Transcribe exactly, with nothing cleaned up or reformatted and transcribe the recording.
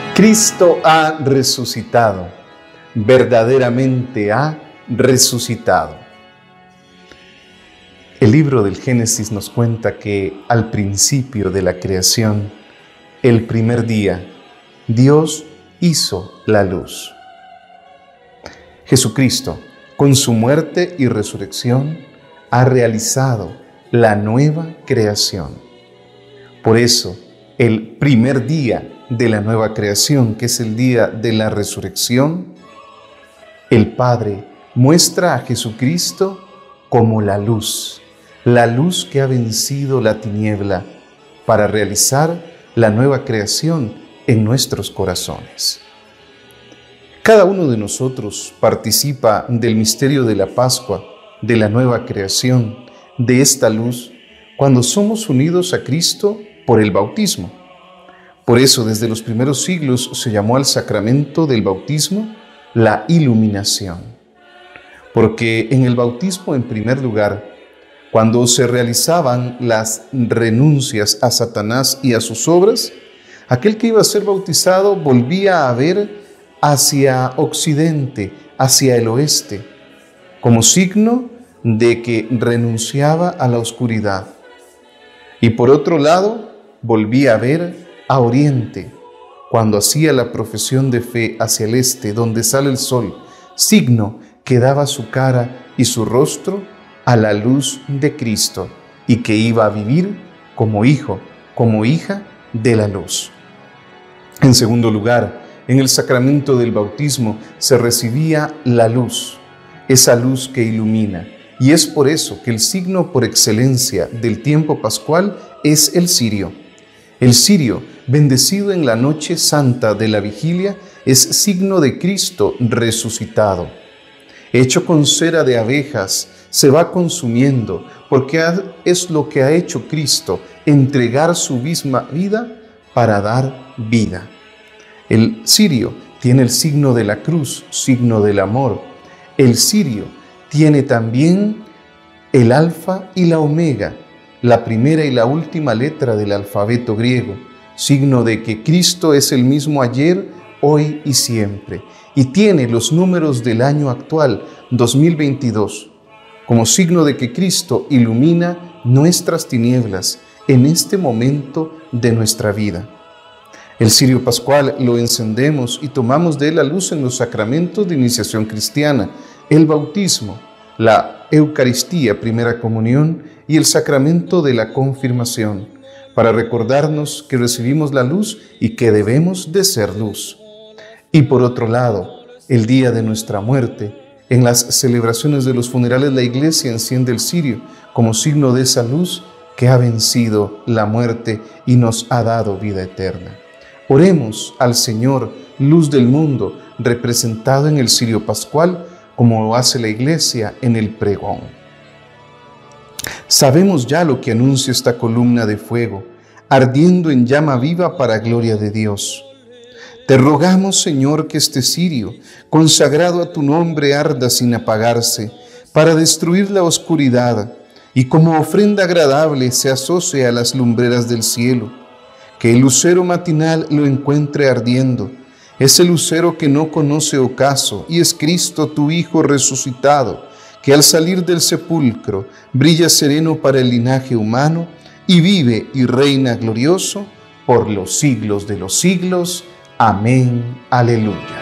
Cristo ha resucitado, verdaderamente ha resucitado. El libro del Génesis nos cuenta que al principio de la creación, el primer día, Dios hizo la luz. Jesucristo, con su muerte y resurrección, ha realizado la nueva creación. Por eso, el primer día de la nueva creación, que es el día de la resurrección, el Padre muestra a Jesucristo como la luz, la luz que ha vencido la tiniebla para realizar la nueva creación en nuestros corazones. Cada uno de nosotros participa del misterio de la Pascua, de la nueva creación, de esta luz, cuando somos unidos a Cristo por el bautismo. Por eso, desde los primeros siglos se llamó al sacramento del bautismo la iluminación. Porque en el bautismo, en primer lugar, cuando se realizaban las renuncias a Satanás y a sus obras, aquel que iba a ser bautizado volvía a ver hacia occidente, hacia el oeste, como signo de que renunciaba a la oscuridad. Y por otro lado, volvía a ver a oriente, cuando hacía la profesión de fe hacia el este, donde sale el sol, signo que daba su cara y su rostro a la luz de Cristo y que iba a vivir como hijo, como hija de la luz. En segundo lugar, en el sacramento del bautismo se recibía la luz, esa luz que ilumina, y es por eso que el signo por excelencia del tiempo pascual es el cirio. El cirio, bendecido en la noche santa de la vigilia, es signo de Cristo resucitado. Hecho con cera de abejas, se va consumiendo, porque es lo que ha hecho Cristo, entregar su misma vida para dar vida. El cirio tiene el signo de la cruz, signo del amor. El cirio tiene también el alfa y la omega, la primera y la última letra del alfabeto griego, signo de que Cristo es el mismo ayer, hoy y siempre, y tiene los números del año actual, dos mil veintidós, como signo de que Cristo ilumina nuestras tinieblas en este momento de nuestra vida. El cirio pascual lo encendemos y tomamos de él la luz en los sacramentos de iniciación cristiana, el bautismo, la Eucaristía, primera comunión, y el sacramento de la confirmación, para recordarnos que recibimos la luz y que debemos de ser luz. Y por otro lado, el día de nuestra muerte, en las celebraciones de los funerales, la Iglesia enciende el cirio como signo de esa luz que ha vencido la muerte y nos ha dado vida eterna. Oremos al Señor, luz del mundo, representado en el cirio pascual, como lo hace la Iglesia en el pregón. Sabemos ya lo que anuncia esta columna de fuego, ardiendo en llama viva para gloria de Dios. Te rogamos, Señor, que este cirio, consagrado a tu nombre, arda sin apagarse, para destruir la oscuridad, y como ofrenda agradable se asocie a las lumbreras del cielo. Que el lucero matinal lo encuentre ardiendo, ese lucero que no conoce ocaso, y es Cristo tu Hijo resucitado, que al salir del sepulcro brilla sereno para el linaje humano y vive y reina glorioso por los siglos de los siglos. Amén. Aleluya.